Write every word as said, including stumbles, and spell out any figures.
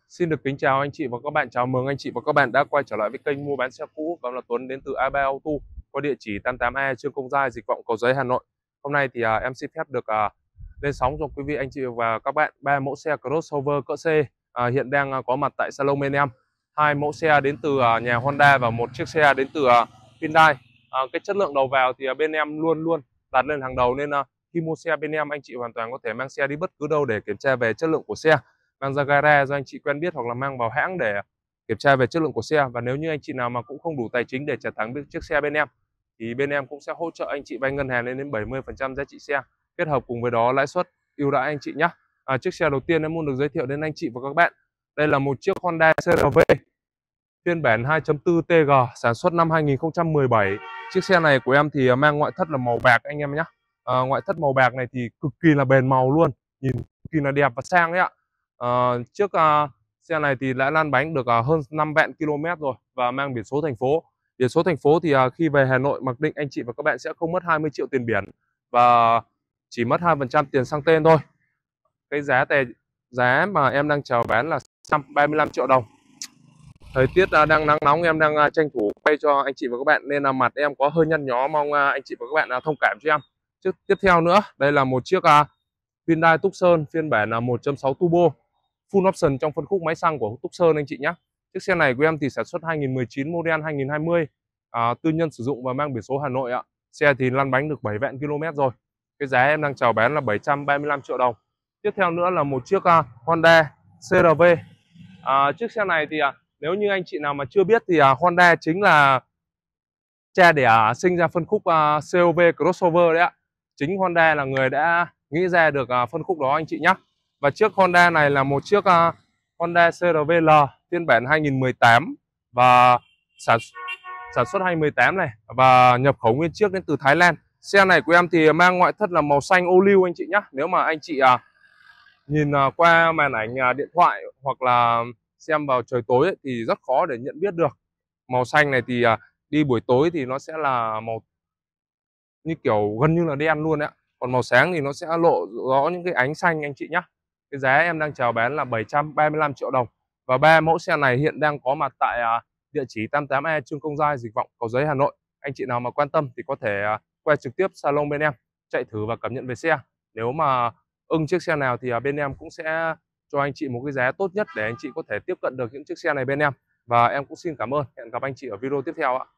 Xin được kính chào anh chị và các bạn, chào mừng anh chị và các bạn đã quay trở lại với kênh mua bán xe cũ. Và là Tuấn đến từ a ba Auto, có địa chỉ tám tám A Trương Công Giai, Dịch Vọng, Cầu Giấy, Hà Nội. Hôm nay thì à, em xin phép được à, lên sóng cho quý vị anh chị và các bạn ba mẫu xe crossover cỡ C à, hiện đang à, có mặt tại salon bên em. Hai mẫu xe đến từ à, nhà Honda và một chiếc xe đến từ à, Hyundai. À, cái chất lượng đầu vào thì à, bên em luôn luôn đặt lên hàng đầu, nên à, khi mua xe bên em anh chị hoàn toàn có thể mang xe đi bất cứ đâu để kiểm tra về chất lượng của xe, mang ra gara do anh chị quen biết hoặc là mang vào hãng để kiểm tra về chất lượng của xe. Và nếu như anh chị nào mà cũng không đủ tài chính để trả thẳng chiếc xe bên em thì bên em cũng sẽ hỗ trợ anh chị vay ngân hàng lên đến bảy mươi phần trăm giá trị xe, kết hợp cùng với đó lãi suất ưu đãi anh chị nhé. À, chiếc xe đầu tiên em muốn được giới thiệu đến anh chị và các bạn, đây là một chiếc Honda xê rờ vê phiên bản hai chấm bốn T G sản xuất năm hai nghìn không trăm mười bảy. Chiếc xe này của em thì mang ngoại thất là màu bạc anh em nhé. À, ngoại thất màu bạc này thì cực kỳ là bền màu luôn, nhìn cực kỳ là đẹp và sang đấy ạ. À, chiếc uh, xe này thì đã lăn bánh được uh, hơn năm vạn km rồi và mang biển số thành phố. Biển số thành phố thì uh, khi về Hà Nội mặc định anh chị và các bạn sẽ không mất hai mươi triệu tiền biển và chỉ mất hai phần trăm tiền sang tên thôi. Cái giá tè giá mà em đang chào bán là một trăm ba mươi lăm triệu đồng. Thời tiết uh, đang nắng nóng, em đang uh, tranh thủ quay cho anh chị và các bạn nên là mặt em có hơi nhăn nhó, mong uh, anh chị và các bạn uh, thông cảm cho em. Trước tiếp theo nữa, đây là một chiếc uh, Hyundai Tucson phiên bản là một chấm sáu turbo full option trong phân khúc máy xăng của Tucson anh chị nhé. Chiếc xe này của em thì sản xuất hai nghìn không trăm mười chín, model hai nghìn không trăm hai mươi, à, tư nhân sử dụng và mang biển số Hà Nội ạ. Xe thì lăn bánh được bảy vạn km rồi. Cái giá em đang chào bán là bảy trăm ba mươi lăm triệu đồng. Tiếp theo nữa là một chiếc uh, Honda xê rờ vê. À, chiếc xe này thì uh, nếu như anh chị nào mà chưa biết thì uh, Honda chính là cha đẻ sinh ra phân khúc uh, xê rờ vê crossover đấy ạ. Chính Honda là người đã nghĩ ra được uh, phân khúc đó anh chị nhé. Và chiếc Honda này là một chiếc uh, Honda xê rờ vê L phiên bản hai nghìn không trăm mười tám và sản sản xuất hai nghìn không trăm mười tám này và nhập khẩu nguyên chiếc đến từ Thái Lan. Xe này của em thì mang ngoại thất là màu xanh ô liu anh chị nhé. Nếu mà anh chị uh, nhìn uh, qua màn ảnh uh, điện thoại hoặc là xem vào trời tối ấy, thì rất khó để nhận biết được. Màu xanh này thì uh, đi buổi tối thì nó sẽ là màu như kiểu gần như là đen luôn ạ. Còn màu sáng thì nó sẽ lộ rõ những cái ánh xanh anh chị nhé. Cái giá em đang chào bán là bảy trăm ba mươi lăm triệu đồng. Và ba mẫu xe này hiện đang có mặt tại uh, địa chỉ tám tám A Trương Công Giai, Dịch Vọng, Cầu Giấy, Hà Nội. Anh chị nào mà quan tâm thì có thể uh, quay trực tiếp salon bên em, chạy thử và cảm nhận về xe. Nếu mà ưng chiếc xe nào thì uh, bên em cũng sẽ cho anh chị một cái giá tốt nhất để anh chị có thể tiếp cận được những chiếc xe này bên em. Và em cũng xin cảm ơn. Hẹn gặp anh chị ở video tiếp theo ạ.